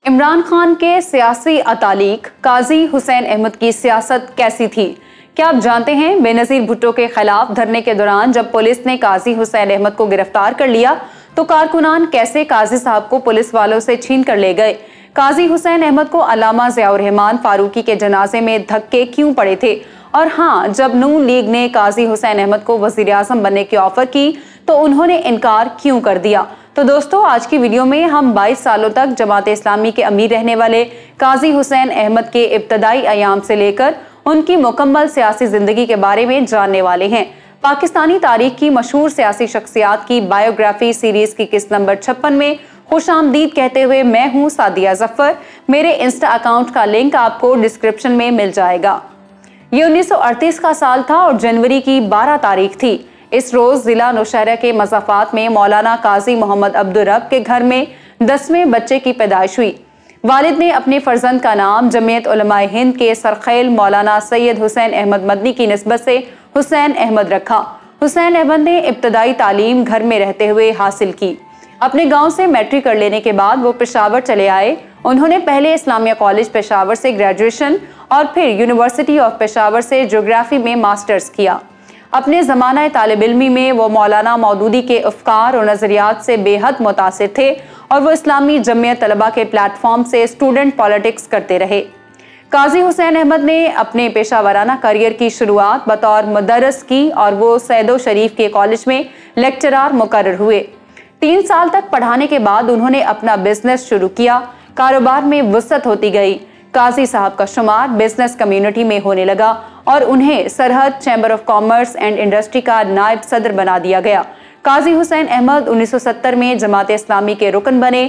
इमरान खान के सियासी अतालीक काजी हुसैन अहमद की सियासत कैसी थी? क्या आप जानते हैं? बेनज़ीर भुट्टो के खिलाफ धरने के दौरान जब पुलिस ने काजी हुसैन अहमद को गिरफ्तार कर लिया तो कारकुनान कैसे काजी साहब को पुलिस वालों से छीन कर ले गए। काजी हुसैन अहमद को अल्लामा ज़ियाउर रहमान फारूकी के जनाजे में धक्के क्यों पड़े थे? और हाँ, जब नून लीग ने काजी हुसैन अहमद को वज़ीर आज़म बनने की ऑफर की तो उन्होंने इनकार क्यों कर दिया? तो दोस्तों, आज की वीडियो में हम 22 सालों तक जमात इस्लामी के अमीर रहने वाले काजी हुसैन अहमद के इब्तदाई अयाम से लेकर उनकी मुकम्मल सियासी जिंदगी के बारे में जानने वाले हैं। पाकिस्तानी तारीख की मशहूर सियासी शख्सियात की बायोग्राफी सीरीज की किस्त नंबर 56 में खुशामदीद कहते हुए मैं हूँ सादिया जफर। मेरे इंस्टा अकाउंट का लिंक आपको डिस्क्रिप्शन में मिल जाएगा। ये 1938 का साल था और जनवरी की 12 तारीख थी। इस रोज जिला नौशहरा के मज़ाफात में मौलाना काजी मोहम्मद अब्दुल रब के घर में 10वें बच्चे की पैदाइश हुई। वालिद ने अपने फर्जंद का नाम जमीयत उलमाए हिंद के सरखेल मौलाना सैयद हुसैन अहमद मदनी की निस्बत से हुसैन अहमद रखा। हुसैन अहमद ने इब्तदाई तालीम घर में रहते हुए हासिल की। अपने गांव से मैट्रिक कर लेने के बाद वो पेशावर चले आए। उन्होंने पहले इस्लामिया कॉलेज पेशावर से ग्रेजुएशन और फिर यूनिवर्सिटी ऑफ पेशावर से ज्योग्राफी में मास्टर्स किया। अपने ज़माना तालिब इल्मी में वो मौलाना मौदूदी के अफकार और नज़रियात से बेहद मुतासिर थे और वो इस्लामी जमियत तलबा के प्लेटफॉर्म से स्टूडेंट पॉलिटिक्स करते रहे। काजी हुसैन अहमद ने अपने पेशावराना करियर की शुरुआत बतौर मुदर्रिस की और वो सैदो शरीफ के कॉलेज में लेक्चरार मुकर्रर हुए। 3 साल तक पढ़ाने के बाद उन्होंने अपना बिजनेस शुरू किया। कारोबार में वुसअत होती गई। काजी साहब का शुमार बिजनेस कम्युनिटी में होने लगा और उन्हें Sarhad Chamber of Commerce and Industry का नायब सदर बना दिया गया। काजी हुसैन अहमद 1970 में जमात इस्लामी के रुकन बने।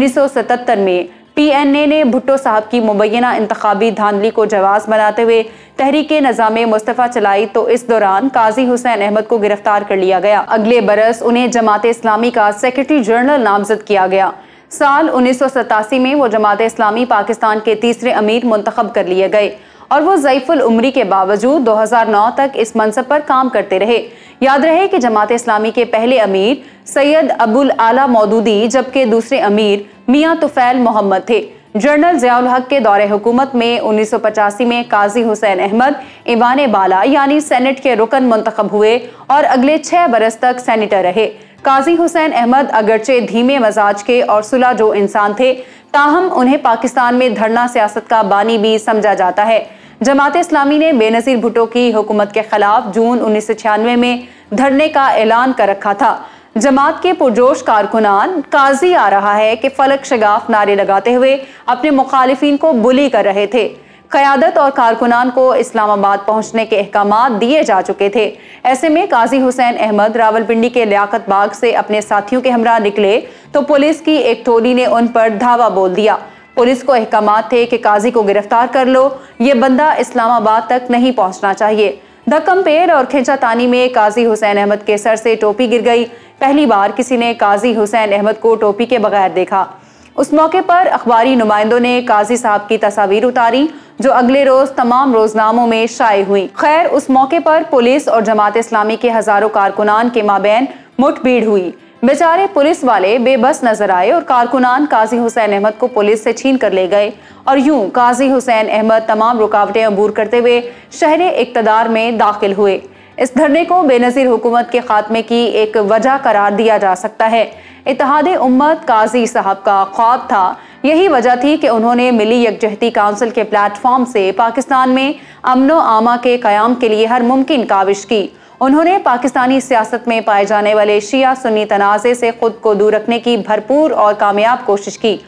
1977 में PNA ने भुट्टो साहब की मुबैना इंतखाबी धांधली को जवाज बनाते हुए तहरीके निज़ामे मुस्तफ़ा चलाई तो इस दौरान काजी हुसैन अहमद को गिरफ्तार कर लिया गया। अगले बरस उन्हें जमात इस्लामी का सेक्रेटरी जनरल नामजद किया गया। साल 1987 में वो जमात इस्लामी पाकिस्तान के तीसरे अमीर मुंतखब कर लिए गए और वो ज़ईफुल उम्री के बावजूद 2009 तक इस मनसब पर काम करते रहे। याद रहे कि जमात इस्लामी के पहले अमीर सैयद अबुल आला मौदूदी जबकि दूसरे अमीर मियाँ तुफैल मोहम्मद थे। जनरल ज़ियाउल हक के दौरे हुकूमत में 1985 में काजी हुसैन अहमद ईवान बाला यानी सेनेट के रुकन मुंतखब हुए और अगले 6 बरस तक सेनेटर रहे। काजी हुसैन अहमद अगरचे धीमे मजाज के और सुलह जो इंसान थे, ताहम उन्हें पाकिस्तान में धरना सियासत का बानी भी समझा जाता है। जमात इस्लामी ने बेनज़ीर भुट्टो की हुकूमत के खिलाफ जून 1996 में धरने का ऐलान कर रखा था। जमात के पुरजोश कारकुनान काजी आ रहा है कि फलक शगाफ नारे लगाते हुए अपने मुखालिफिन को बुली कर रहे थे। क़यादत और कारकुनान को इस्लामाबाद पहुंचने के अहकामात दिए जा चुके थे। ऐसे में काजी हुसैन अहमद रावलपिंडी के लियाकत बाग से अपने साथियों के हमरा निकले तो पुलिस की एक टोली ने उन पर धावा बोल दिया। पुलिस को अहकामात थे कि काजी को गिरफ्तार कर लो, ये बंदा इस्लामाबाद तक नहीं पहुंचना चाहिए। धक्कम पेड़ और खींचातानी में काजी हुसैन अहमद के सर से टोपी गिर गई। पहली बार किसी ने काजी हुसैन अहमद को टोपी के बगैर देखा। उस मौके पर अखबारी नुमाइंदों ने काजी साहब की तस्वीर उतारी जो अगले रोज तमाम रोजनामों में शाये हुई। खैर, उस मौके पर पुलिस और जमात इस्लामी के हजारों कारकुनान के माबैन मुठभेड़ हुई। बेचारे पुलिस वाले बेबस नजर आए और कारकुनान काजी हुसैन अहमद को पुलिस से छीन कर ले गए और यूं काजी हुसैन अहमद तमाम रुकावटें अबूर करते हुए शहरे इक़्तिदार में दाखिल हुए। इस धरने को बेनज़ीर हुकूमत के खात्मे की एक वजह करार दिया जा सकता है। इत्तेहाद उम्मत काजी साहब का ख्वाब था। यही वजह थी कि उन्होंने मिली यकजहती काउंसिल के प्लेटफॉर्म से पाकिस्तान में अमनो आमा के क़याम के लिए हर मुमकिन काविश की। उन्होंने पाकिस्तानी सियासत में पाए जाने वाले शिया सुन्नी तनाज़े से खुद को दूर रखने की भरपूर और कामयाब कोशिश की।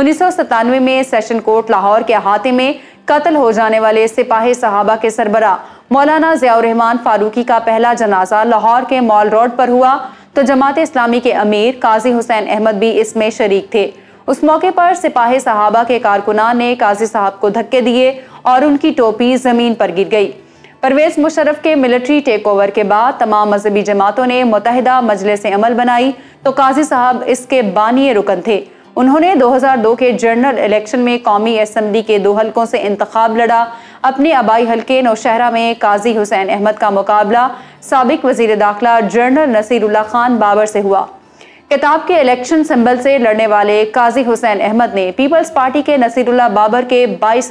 1997 में सेशन कोर्ट लाहौर के अहाते में कत्ल हो जाने वाले सिपाही सहाबा के सरबरा मौलाना ज़ियाउर रहमान फारूकी का पहला जनाजा लाहौर के मॉल रोड पर हुआ तो जमात इस्लामी के अमीर काजी हुसैन अहमद भी इसमें शरीक थे। उस मौके पर सिपाही सहाबा के कारकुनान ने काजी साहब को धक्के दिए और उनकी टोपी जमीन पर गिर गई। परवेज मुशर्रफ के मिलिट्री टेक ओवर के बाद तमाम मजहबी जमातों ने मुत्तहिदा मजलिस अमल बनाई तो काजी साहब इसके बानी रुकन थे। उन्होंने 2002 के जनरल इलेक्शन में कौमी असम्बली के 2 हलकों से इंतखाब लड़ा। अपने आबाई हल्के नौशहरा में काजी हुसैन अहमद का मुकाबला साबिक वजीर दाखिला जनरल नसीरुल्लाह खान बाबर से हुआ। किताब के इलेक्शन सिंबल से लड़ने वाले काजी हुसैन अहमद ने पीपल्स पार्टी के नसीरुल्लाह बाबर के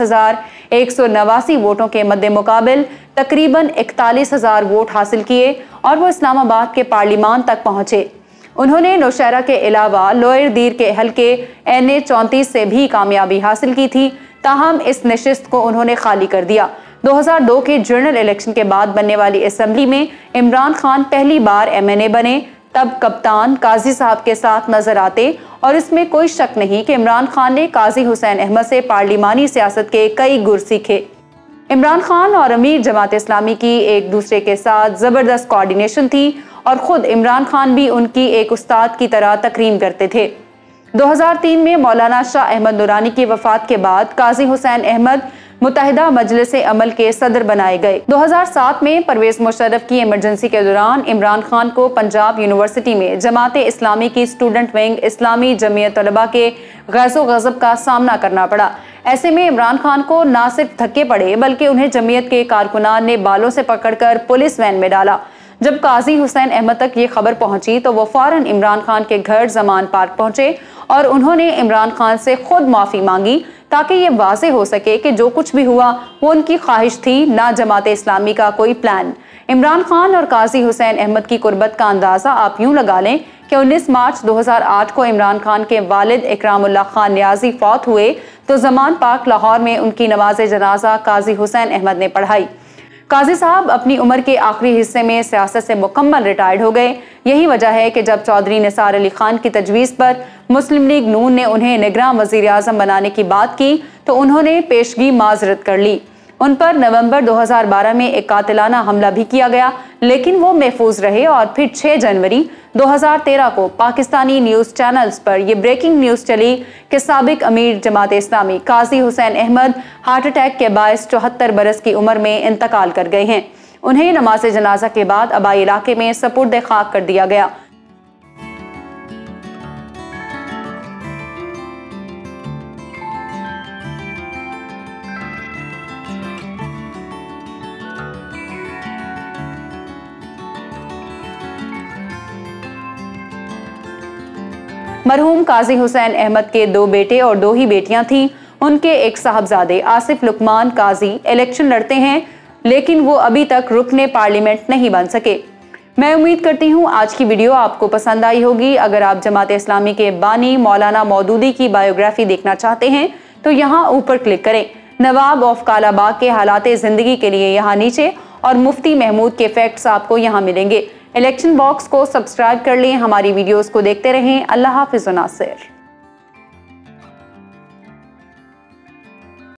22,189 वोटों के मद्दे मुकाबिल तकरीबन 41,000 वोट हासिल किए और वो इस्लामाबाद के पार्लिमान तक पहुंचे। उन्होंने नौशहरा के अलावा लोअर दीर के हल्के NA 34 से भी कामयाबी हासिल की थी, ताहम इस नशिस्त को उन्होंने खाली कर दिया। 2002 के जनरल इलेक्शन के बाद बनने वाली असेंबली में इमरान खान पहली बार MNA बने। तब कप्तान काजी साहब के साथ नजर आते और इसमें कोई शक नहीं कि इमरान खान ने काजी हुसैन अहमद से पार्लिमानी सियासत के कई गुर सीखे। इमरान खान और अमीर जमात इस्लामी की एक दूसरे के साथ जबरदस्त कोऑर्डिनेशन थी और खुद इमरान खान भी उनकी एक उस्ताद की तरह तकरीम करते थे। 2003 में मौलाना शाह अहमद नूरानी की वफात के बाद काजी हुसैन अहमद मुत्तहिदा मजलिस अमल के सदर बनाए गए। 2007 में परवेज मुशर्रफ की इमरजेंसी के दौरान इमरान खान को पंजाब यूनिवर्सिटी में जमात इस्लामी की स्टूडेंट विंग इस्लामी जमीयत तलबा के गैज़ो गज़ब का सामना करना पड़ा। ऐसे में इमरान खान को न सिर्फ धक्के पड़े बल्कि उन्हें जमीयत के कारकुनान ने बालों से पकड़कर पुलिस वैन में डाला। जब काजी हुसैन अहमद तक ये खबर पहुंची तो वो फौरन इमरान खान के घर जमान पार्क पहुंचे और उन्होंने इमरान खान से खुद माफी मांगी ताकि ये वाज़ेह हो सके कि जो कुछ भी हुआ वो उनकी ख्वाहिश थी, ना जमात इस्लामी का कोई प्लान। इमरान खान और काजी हुसैन अहमद की कुर्बत का अंदाज़ा आप यूं लगा लें कि 19 मार्च 2008 को इमरान खान के वालिद इकरामुल्लाह खान नियाजी फौत हुए तो जमान पार्क लाहौर में उनकी नमाज जनाजा काजी हुसैन अहमद ने पढ़ाई। काजी साहब अपनी उम्र के आखिरी हिस्से में सियासत से मुकम्मल रिटायर्ड हो गए। यही वजह है कि जब चौधरी निसार अली खान की तजवीज़ पर मुस्लिम लीग नून ने उन्हें निगरां वज़ीर आज़म बनाने की बात की तो उन्होंने पेशगी माजरत कर ली। उन पर नवंबर 2012 में एक कातिलाना हमला भी किया गया, लेकिन वो महफूज रहे और फिर 6 जनवरी 2013 को पाकिस्तानी न्यूज़ चैनल्स पर यह ब्रेकिंग न्यूज़ चली कि साबिक अमीर जमात इस्लामी काजी हुसैन अहमद हार्ट अटैक के बायस 74 बरस की उम्र में इंतकाल कर गए हैं। उन्हें नमाज जनाजा के बाद आबाई इलाके में सपुर्द खाक कर दिया गया। मरहूम काजी हुसैन अहमद के 2 बेटे और 2 ही बेटियां थीं। उनके एक साहबजादे आसिफ लुकमान काजी इलेक्शन लड़ते हैं, लेकिन वो अभी तक रुकने पार्लियामेंट नहीं बन सके। मैं उम्मीद करती हूँ आज की वीडियो आपको पसंद आई होगी। अगर आप जमात इस्लामी के बानी मौलाना मौदूदी की बायोग्राफी देखना चाहते हैं तो यहाँ ऊपर क्लिक करें। नवाब ऑफ कालाबाग के हालात ज़िंदगी के लिए यहाँ नीचे और मुफ्ती महमूद के फैक्ट्स आपको यहाँ मिलेंगे। इलेक्शन बॉक्स को सब्सक्राइब कर लें। हमारी वीडियोस को देखते रहें। अल्लाह हाफिज़ व नासिर।